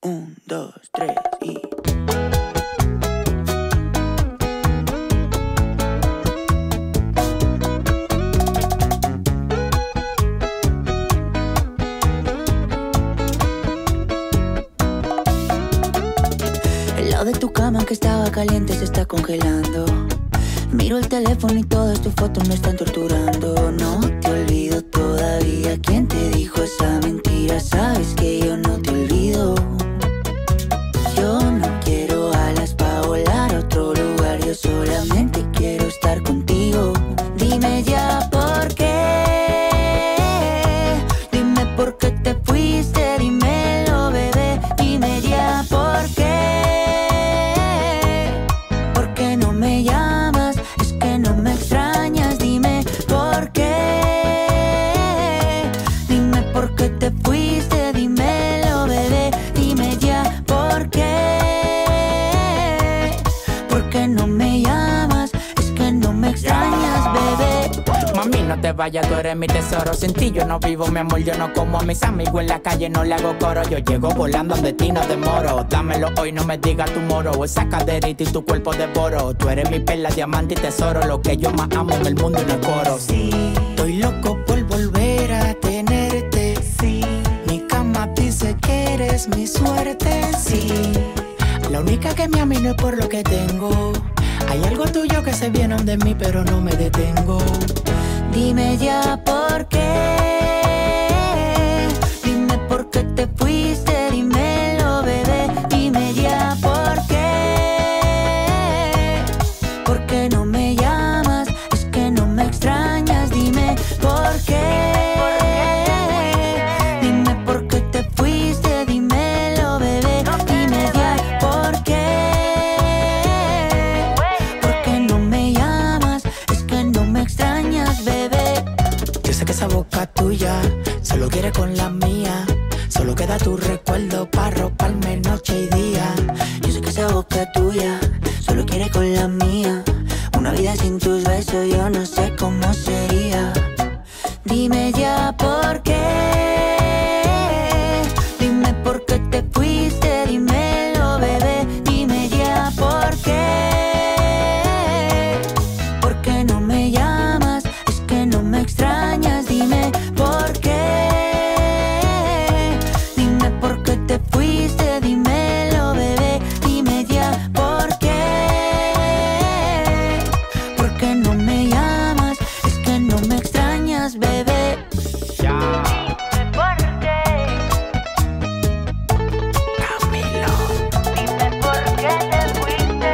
1, 2, 3 y... El lado de tu cama que estaba caliente se está congelando. Miro el teléfono y todas tus fotos me están torturando. No te olvido todavía. ¿Quién te dijo esa mentira? Sabes que yo no te olvido. Yo no quiero alas para volar a otro lugar. Yo solamente quiero estar contigo. Dime ya por qué. Dime por qué te fuiste. Dímelo, bebé. Dime ya por qué. ¿Por qué no me llamas? Es que no me extrañas. Dime por qué. Dime por qué te fuiste. Dímelo, bebé. Dime ya por qué. ¿Por qué no me llamas? Es que no me extrañas, bebé. Mami, no te vayas, tú eres mi tesoro. Sin ti yo no vivo, mi amor, yo no como a mis amigos en la calle, no le hago coro. Yo llego volando de ti, no demoro. Dámelo hoy, no me digas tu moro. Esa caderita y tu cuerpo devoro. Tú eres mi perla, diamante y tesoro. Lo que yo más amo en el mundo y no coro. Sí, estoy loco por volver a tenerte. Sí, mi cama dice que eres mi suerte. Sí, La única que me ama y no es por lo que tengo. Hay algo tuyo que se viene de mí, pero no me detengo. dime ya por qué. Dime por qué te fuiste. Dímelo, bebé. Dime ya por qué. ¿Por qué no me llamas? Es que no me extrañas. Dime por qué. Dime por qué te fuiste. Dímelo, bebé. Dime ya por qué. ¿Por qué no me llamas? Es que no me extrañas, bebé. Yo sé que esa boca tuya solo quiere con la mía. Solo queda tu recuerdo para roparme noche y día. Yo sé que esa boca tuya solo quiere con la mía. Una vida sin tus besos yo no sé cómo sería. Dime ya por qué. Dime por qué te fuiste. Dímelo, bebé. Dime ya por qué. ¿Por qué no me llamas? Es que no me extrañas. Dime por qué. Dime por qué te fuiste. Dímelo, bebé. Dime ya por qué. ¿Por qué no me llamas? Es que no me extrañas, bebé. Ya, Dime por qué. Camilo, Dime por qué te fuiste.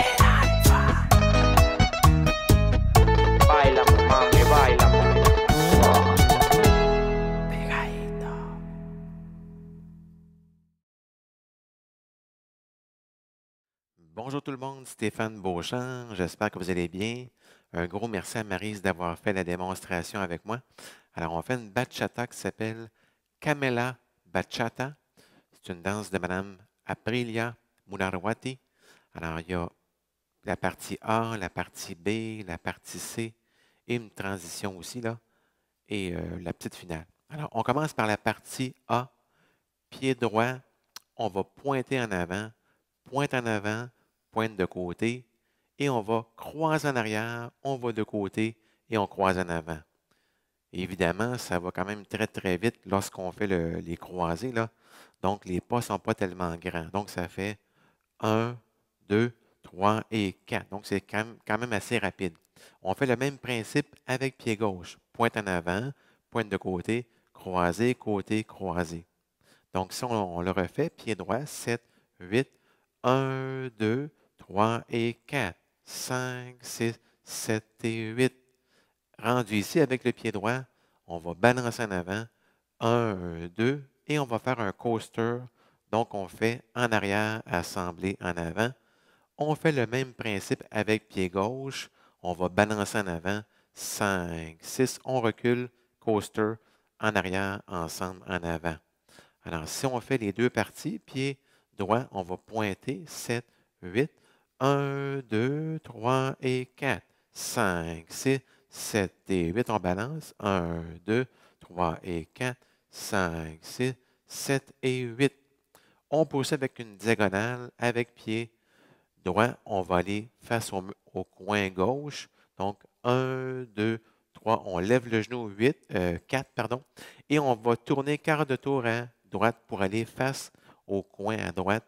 baila, mami, baila. Pegadito. Bonjour tout le monde, Stéphane Beauchamp, j'espère que vous allez bien. Un gros merci à Maryse d'avoir fait la démonstration avec moi. Alors, on fait une bachata qui s'appelle Camela Bachata. C'est une danse de Madame Aprilia Munarwati. Alors, il y a la partie A, la partie B, la partie C et une transition aussi, là, et la petite finale. Alors, on commence par la partie A. Pied droit, on va pointer en avant, pointe en avant, pointe de côté, et on va croiser en arrière, on va de côté et on croise en avant. Évidemment, ça va quand même très, très vite lorsqu'on fait les croisés, là. Donc, les pas ne sont pas tellement grands. Donc, ça fait 1, 2, 3 et 4. Donc, c'est quand même assez rapide. On fait le même principe avec pied gauche. Pointe en avant, pointe de côté, croisé, côté, croisé. Donc, si on le refait, pied droit, 7, 8, 1, 2, 3 et 4, 5, 6, 7 et 8. Rendu ici avec le pied droit, on va balancer en avant, 1, 2, et on va faire un coaster. Donc, on fait en arrière, assembler en avant. On fait le même principe avec pied gauche. On va balancer en avant, 5, 6, on recule, coaster, en arrière, ensemble, en avant. Alors, si on fait les deux parties, pied droit, on va pointer 7, 8, 1, 2, 3 et 4, 5, 6, 7 et 8. On balance 1, 2, 3 et 4, 5, 6, 7 et 8. On poursuit avec une diagonale avec pied droit. On va aller face au coin gauche. Donc, 1, 2, 3. On lève le genou 4, pardon. Et on va tourner quart de tour à droite pour aller face au coin à droite.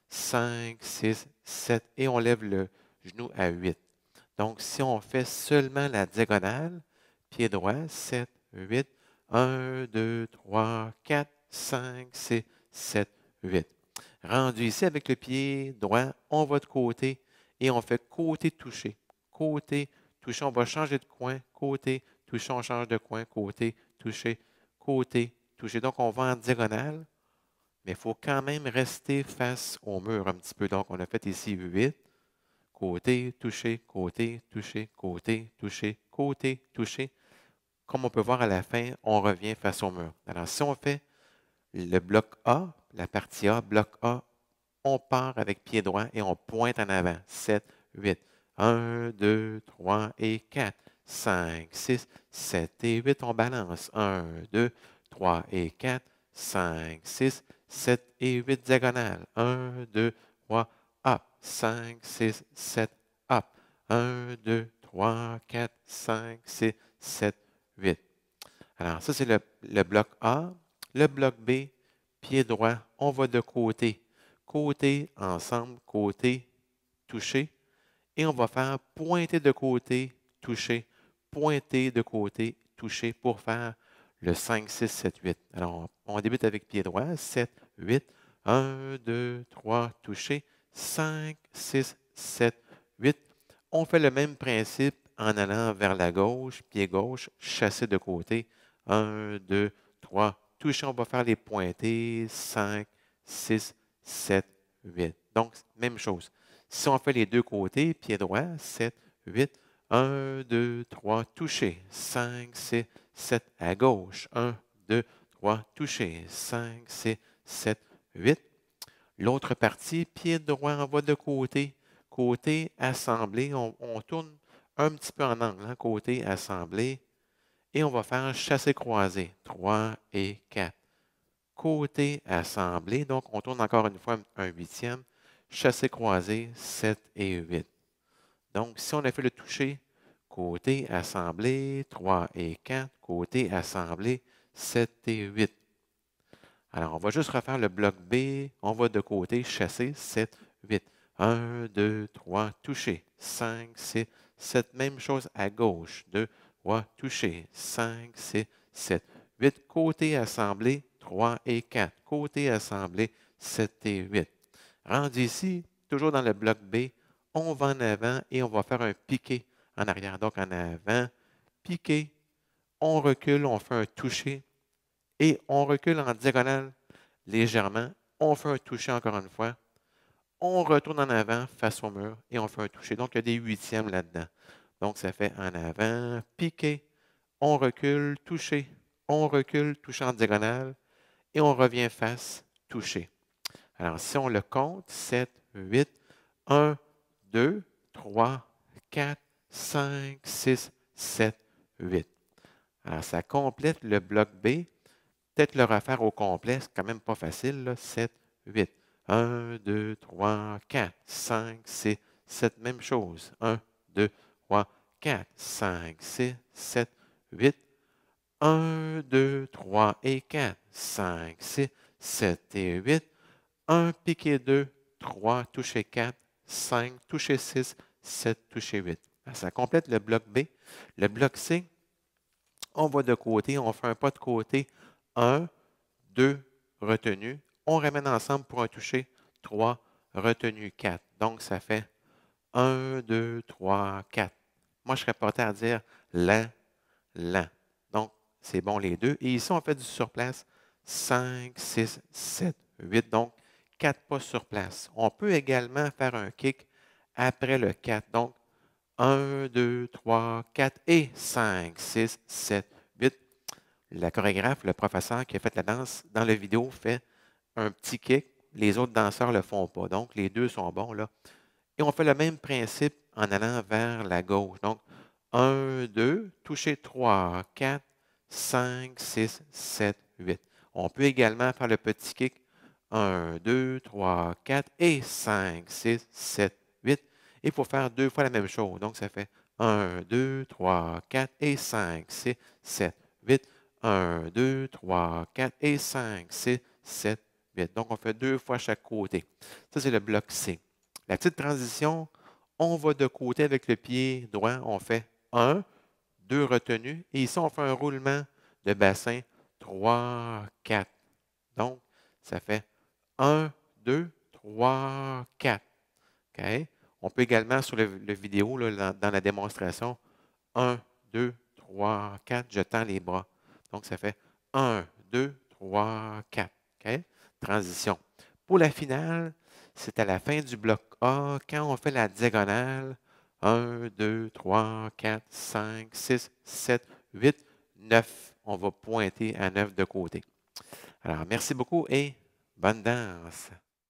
5, 6, 7. Et on lève le genou à 8. Donc, si on fait seulement la diagonale, pied droit, 7, 8, 1, 2, 3, 4, 5, 6, 7, 8. Rendu ici avec le pied droit, on va de côté et on fait côté touché. Côté touché, on va changer de coin. Côté touché, on change de coin. Côté touché, côté touché. Donc, on va en diagonale, mais il faut quand même rester face au mur un petit peu. Donc, on a fait ici 8. Côté, touché, côté, touché, côté, touché, côté, touché. Comme on peut voir à la fin, on revient face au mur. Alors, si on fait le bloc A, la partie A, bloc A, on part avec pied droit et on pointe en avant. 7, 8. 1, 2, 3 et 4. 5, 6, 7 et 8. On balance. 1, 2, 3 et 4. 5, 6, 7 et 8 diagonales. 1, 2, 3, up. 5, 6, 7, up. 1, 2, 3, 4, 5, 6, 7, 8. Alors, ça, c'est le bloc A. Le bloc B, pied droit, on va de côté. Côté, ensemble, côté, touché. Et on va faire pointer de côté, toucher, pointer de côté, toucher pour faire le 5, 6, 7, 8. Alors, on débute avec pied droit, 7, 8. 1, 2, 3, toucher. 5, 6, 7, 8. On fait le même principe en allant vers la gauche, pied gauche, chasser de côté. 1, 2, 3, toucher. On va faire les pointés. 5, 6, 7, 8. Donc, même chose. Si on fait les deux côtés, pied droit, 7, 8. 1, 2, 3, toucher. 5, 6, 7 à gauche. 1, 2, 3, toucher. 5, 6, 7, 8. L'autre partie, pied droit, on va de côté. Côté assemblé, on tourne un petit peu en angle. Hein, côté assemblé. Et on va faire chassé-croisé. 3 et 4. Côté assemblé, donc on tourne encore une fois un huitième. Chassé-croisé, 7 et 8. Donc, si on a fait le toucher, côté assemblé, 3 et 4. Côté assemblé, 7 et 8. Alors, on va juste refaire le bloc B. On va de côté, chasser, 7, 8. 1, 2, 3, toucher. 5, 6, 7. Même chose à gauche. 2, 3, toucher. 5, 6, 7. 8. Côté assemblé, 3 et 4. Côté assemblé, 7 et 8. Rendu ici, toujours dans le bloc B, on va en avant et on va faire un piqué en arrière. Donc, en avant, piqué, on recule, on fait un toucher. Et on recule en diagonale légèrement. On fait un toucher encore une fois. On retourne en avant face au mur et on fait un toucher. Donc, il y a des huitièmes là-dedans. Donc, ça fait en avant, piqué, on recule, toucher. On recule, toucher en diagonale et on revient face, toucher. Alors, si on le compte, 7, 8, 1, 2, 3, 4, 5, 6, 7, 8. Alors, ça complète le bloc B. Peut-être le refaire au complet, c'est quand même pas facile, là. 7, 8. 1, 2, 3, 4, 5, 6, 7. Même chose. 1, 2, 3, 4, 5, 6, 7, 8. 1, 2, 3 et 4, 5, 6, 7 et 8. 1, piqué 2, 3, touché 4, 5, touché 6, 7, touché 8. Ça complète le bloc B. Le bloc C, on va de côté, on fait un pas de côté. 1, 2, retenu. On ramène ensemble pour un toucher. 3, retenu 4. Donc, ça fait 1, 2, 3, 4. Moi, je serais porté à dire lent, lent. Donc, c'est bon les deux. Et ici, on fait du surplace. 5, 6, 7, 8. Donc, 4 pas sur place. On peut également faire un kick après le 4. Donc, 1, 2, 3, 4 et 5, 6, 7, 8. La chorégraphe, le professeur qui a fait la danse dans la vidéo fait un petit kick. Les autres danseurs ne le font pas. Donc, les deux sont bons là. Et on fait le même principe en allant vers la gauche. Donc, 1, 2, toucher 3, 4, 5, 6, 7, 8. On peut également faire le petit kick. 1, 2, 3, 4 et 5, 6, 7, 8. Il faut faire 2 fois la même chose. Donc, ça fait 1, 2, 3, 4 et 5, 6, 7, 8. 1, 2, 3, 4 et 5, 6, 7, 8. Donc, on fait 2 fois chaque côté. Ça, c'est le bloc C. La petite transition, on va de côté avec le pied droit. On fait 1, 2 retenues. Et ici, on fait un roulement de bassin 3, 4. Donc, ça fait 1, 2, 3, 4. OK? On peut également, sur le vidéo, là, dans la démonstration, 1, 2, 3, 4, je tends les bras. Donc, ça fait 1, 2, 3, 4. OK? Transition. Pour la finale, c'est à la fin du bloc A, quand on fait la diagonale, 1, 2, 3, 4, 5, 6, 7, 8, 9. On va pointer à 9 de côté. Alors, merci beaucoup et bonne danse.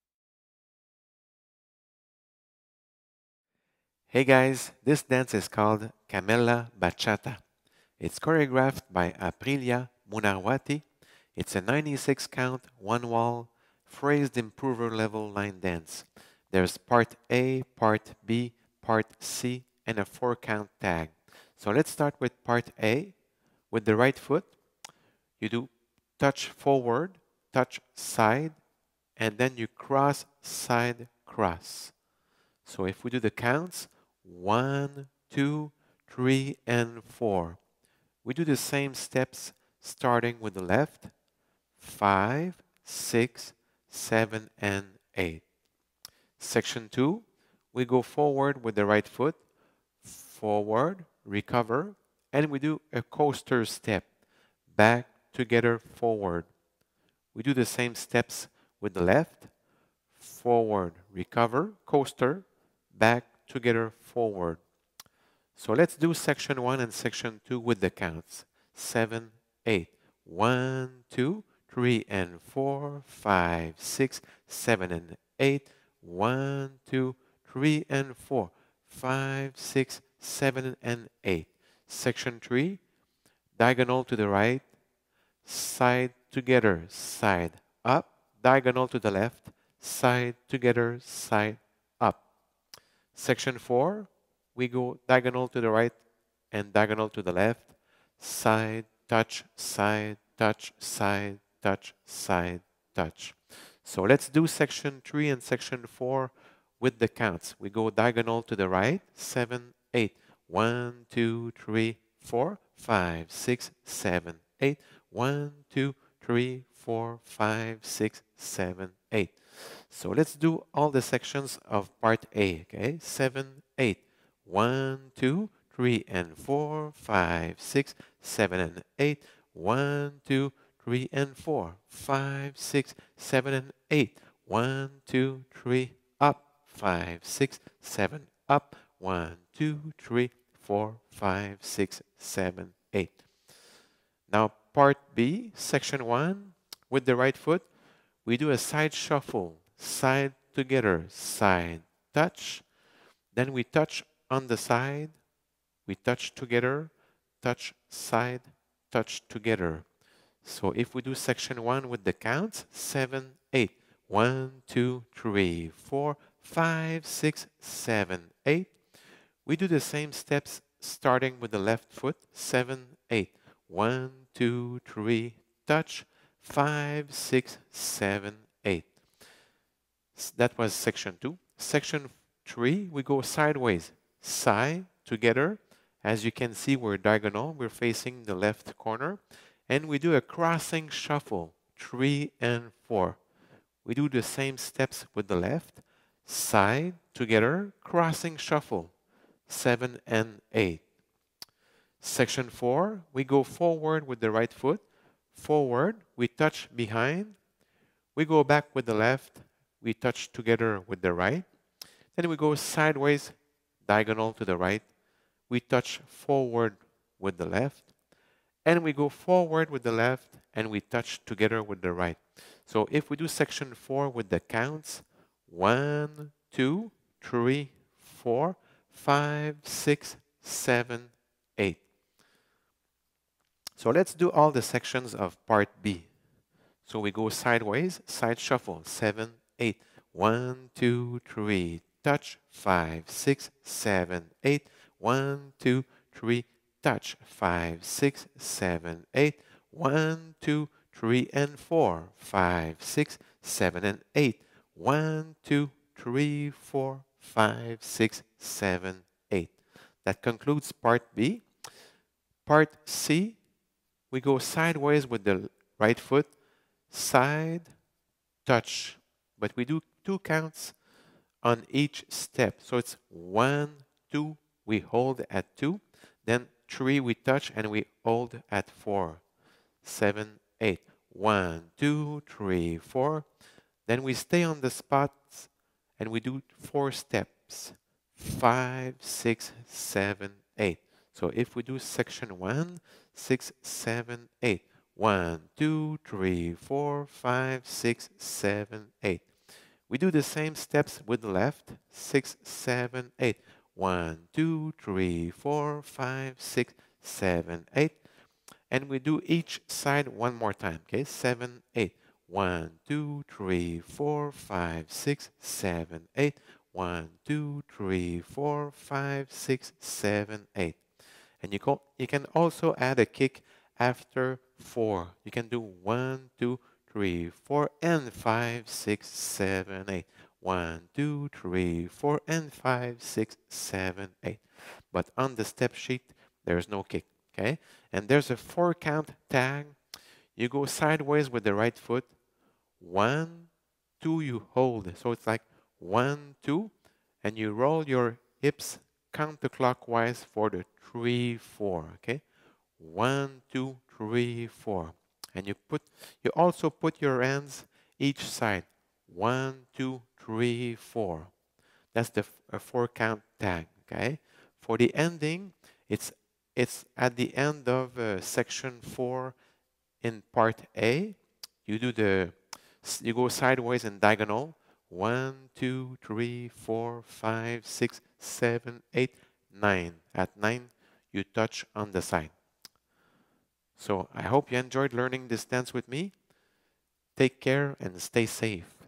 Hey guys, this dance is called Camella Bachata. It's choreographed by Aprilia Munawati. It's a 96 count, one wall, phrased improver level line dance. There's part A, part B, part C, and a 4 count tag. So let's start with part A. With the right foot, you do touch forward, touch side, and then you cross, side, cross. So if we do the counts, 1, 2, 3, and 4. We do the same steps starting with the left, 5, 6, 7, and 8. Section 2, we go forward with the right foot, forward, recover, and we do a coaster step, back, together, forward. We do the same steps with the left, forward, recover, coaster, back, together, forward. So let's do section 1 and section 2 with the counts. 7, 8. 1, 2, 3, and 4, 5, 6, 7, and 8. 1, 2, 3, and 4, 5, 6, 7, and 8. Section 3, diagonal to the right, side together, side up, diagonal to the left, side together, side up. Section 4, we go diagonal to the right and diagonal to the left, side, touch, side, touch, side, touch, side, touch. So let's do section 3 and section 4 with the counts. We go diagonal to the right, 7, 8. 1, 2, 3, 4, 5, 6, 7, 8. 1, 2, 3, 4, 5, 6, 7, 8. So let's do all the sections of part A, okay? 7, 8. 1, 2, 3, and 4, 5, 6, 7, and 8. 1, 2, 3, and 4, 5, 6, 7, and 8. 1, 2, 3, up, 5, 6, 7, up. 1, 2, 3, 4, 5, 6, 7, 8. Now part B, section 1, with the right foot, we do a side shuffle, side together, side touch. Then we touch on the side, we touch together, touch side, touch together. So if we do section 1 with the counts, 7, 8. 1, 2, 3, 4, 5, 6, 7, 8. We do the same steps starting with the left foot, 7, 8. 1, 2, 3, touch, 5, 6, 7, 8. That was section 2. Section 3, we go sideways, side, together. As you can see, we're diagonal. We're facing the left corner. And we do a crossing shuffle, 3 and 4. We do the same steps with the left, side, together, crossing shuffle, 7 and 8. Section 4, we go forward with the right foot, forward, we touch behind, we go back with the left, we touch together with the right, then we go sideways, diagonal to the right, we touch forward with the left, and we go forward with the left, and we touch together with the right. So if we do section 4 with the counts, 1, 2, 3, 4, 5, 6, 7, 8. So let's do all the sections of part B. So we go sideways, side shuffle, 7, 8. 1, 2, 3, touch, 5, 6, 7, 8. 1, 2, 3, touch, 5, 6, 7, 8. 1, 2, 3, and 4, 5, 6, 7, and 8. 1, 2, 3, 4, 5, 6, 7, 8. That concludes part B. Part C, we go sideways with the right foot, side, touch. But we do 2 counts on each step. So it's 1, 2, we hold at 2. Then 3, we touch and we hold at 4. 7, 8. 1, 2, 3, 4. Then we stay on the spots and we do 4 steps. 5, 6, 7, 8. So if we do section 1, 6, 7, 8. 1, 2, 3, 4, 5, 6, 7, 8. We do the same steps with the left. 6, 7, 8. 1, 2, 3, 4, 5, 6, 7, 8. And we do each side one more time. Okay, 7, 8. 1, 2, 3, 4, 5, 6, 7, 8. 1, 2, 3, 4, 5, 6, 7, 8. And you can also add a kick after 4. You can do 1, 2, 3, 4, and 5, 6, 7, 8. 1, 2, 3, 4, and 5, 6, 7, 8. But on the step sheet, there's no kick. Okay? And there's a 4 count tag. You go sideways with the right foot. 1, 2, you hold. So it's like 1, 2, and you roll your hips counterclockwise for the 3, 4. Okay? 1, 2, 3, 4. And you also put your hands each side. 1, 2, 3, 4. That's the 4 count tag. Okay? For the ending, it's at the end of section 4 in part A. You go sideways and diagonal. 1, 2, 3, 4, 5, 6, 7, 8, 9. At 9, you touch on the side. So I hope you enjoyed learning this dance with me. Take care and stay safe.